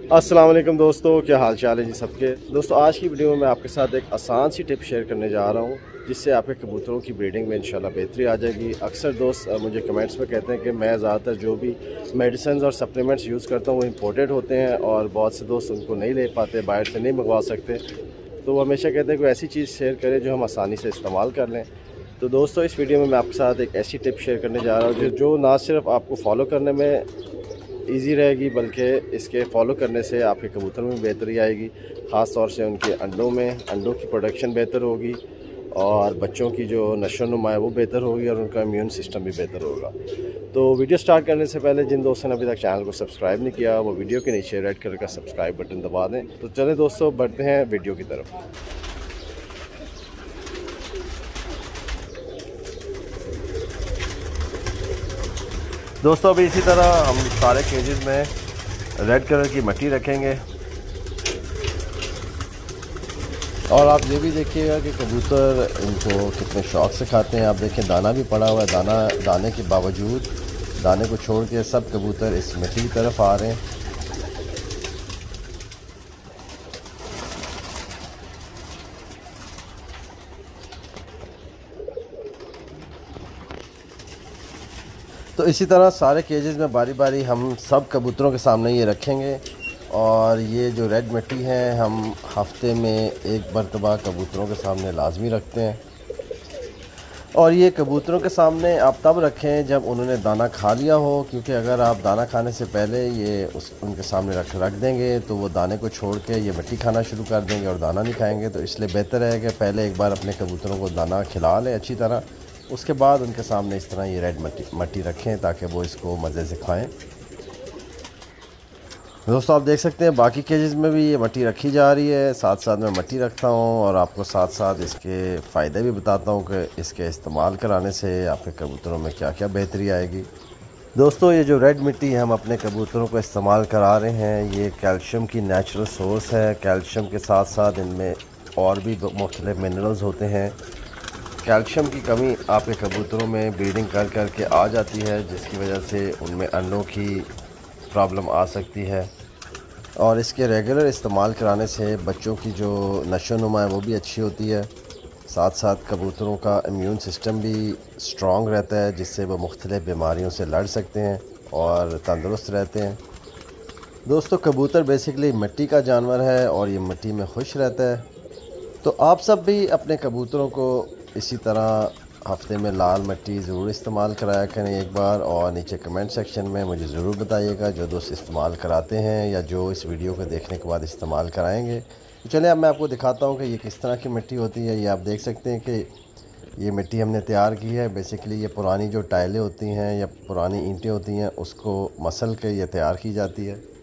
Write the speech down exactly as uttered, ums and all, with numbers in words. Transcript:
अस्सलाम वालेकुम दोस्तों, क्या हाल चाल है जी सबके। दोस्तों आज की वीडियो में मैं आपके साथ एक आसान सी टिप शेयर करने जा रहा हूँ जिससे आपके कबूतरों की ब्रीडिंग में इंशाल्लाह बेहतरी आ जाएगी। अक्सर दोस्त मुझे कमेंट्स में कहते हैं कि मैं ज़्यादातर जो भी मेडिसिन और सप्लीमेंट्स यूज़ करता हूँ वो इम्पोर्टेड होते हैं और बहुत से दोस्त उनको नहीं ले पाते, बाहर से नहीं मंगवा सकते। तो वो हमेशा कहते हैं कोई ऐसी चीज़ शेयर करें जो हम आसानी से इस्तेमाल कर लें। तो दोस्तों इस वीडियो में मैं आपके साथ एक ऐसी टिप शेयर करने जा रहा हूँ जो जो ना सिर्फ आपको फॉलो करने में ईजी रहेगी बल्कि इसके फॉलो करने से आपके कबूतर में बेहतरी आएगी। ख़ास तौर से उनके अंडों में अंडों की प्रोडक्शन बेहतर होगी और बच्चों की जो नशो नुमा है वो बेहतर होगी और उनका इम्यून सिस्टम भी बेहतर होगा। तो वीडियो स्टार्ट करने से पहले जिन दोस्तों ने अभी तक चैनल को सब्सक्राइब नहीं किया वो वीडियो के नीचे रेड कलर का सब्सक्राइब बटन दबा दें। तो चलें दोस्तों बढ़ते हैं वीडियो की तरफ। दोस्तों अभी इसी तरह हम सारे केजेस में रेड कलर की मट्टी रखेंगे और आप ये भी देखिएगा कि कबूतर इनको कितने शौक से खाते हैं। आप देखें दाना भी पड़ा हुआ है, दाना दाने के बावजूद दाने को छोड़ के सब कबूतर इस मिट्टी की तरफ आ रहे हैं। तो इसी तरह सारे केजेस में बारी बारी हम सब कबूतरों के सामने ये रखेंगे और ये जो रेड मिट्टी है हम हफ्ते में एक मरतबा कबूतरों के सामने लाजमी रखते हैं। और ये कबूतरों के सामने आप तब रखें जब उन्होंने दाना खा लिया हो, क्योंकि अगर आप दाना खाने से पहले ये उस उनके सामने रख रख देंगे तो वो दाने को छोड़ के ये मिट्टी खाना शुरू कर देंगे और दाना नहीं खाएंगे। तो इसलिए बेहतर है कि पहले एक बार अपने कबूतरों को दाना खिला लें अच्छी तरह, उसके बाद उनके सामने इस तरह ये रेड मट्टी मट्टी रखें ताकि वो इसको मज़े से खाएं। दोस्तों आप देख सकते हैं बाकी केजेस में भी ये मट्टी रखी जा रही है, साथ साथ मैं मट्टी रखता हूँ और आपको साथ साथ इसके फ़ायदे भी बताता हूँ कि इसके इस्तेमाल कराने से आपके कबूतरों में क्या क्या बेहतरी आएगी। दोस्तों ये जो रेड मिट्टी हम अपने कबूतरों को इस्तेमाल करा रहे हैं ये कैल्शियम की नेचुरल सोर्स है। कैल्शियम के साथ साथ इनमें और भी मुख्तलिफ मिनरल्स होते हैं। कैल्शियम की कमी आपके कबूतरों में ब्रीडिंग कर कर के आ जाती है जिसकी वजह से उनमें अंडों की प्रॉब्लम आ सकती है और इसके रेगुलर इस्तेमाल कराने से बच्चों की जो नशो नुमा है वो भी अच्छी होती है। साथ साथ कबूतरों का इम्यून सिस्टम भी स्ट्रॉन्ग रहता है जिससे वो मुख्तलिफ़ बीमारियों से लड़ सकते हैं और तंदुरुस्त रहते हैं। दोस्तों कबूतर बेसिकली मिट्टी का जानवर है और ये मिट्टी में खुश रहता है। तो आप सब भी अपने कबूतरों को इसी तरह हफ्ते में लाल मिट्टी ज़रूर इस्तेमाल कराया करें एक बार, और नीचे कमेंट सेक्शन में मुझे ज़रूर बताइएगा जो दोस्त इस्तेमाल कराते हैं या जो इस वीडियो को देखने के बाद इस्तेमाल कराएंगे। तो चलिए अब मैं आपको दिखाता हूँ कि ये किस तरह की मिट्टी होती है। ये आप देख सकते हैं कि ये मिट्टी हमने तैयार की है। बेसिकली ये पुरानी जो टाइलें होती हैं या पुरानी ईंटें होती हैं उसको मसल के ये तैयार की जाती है।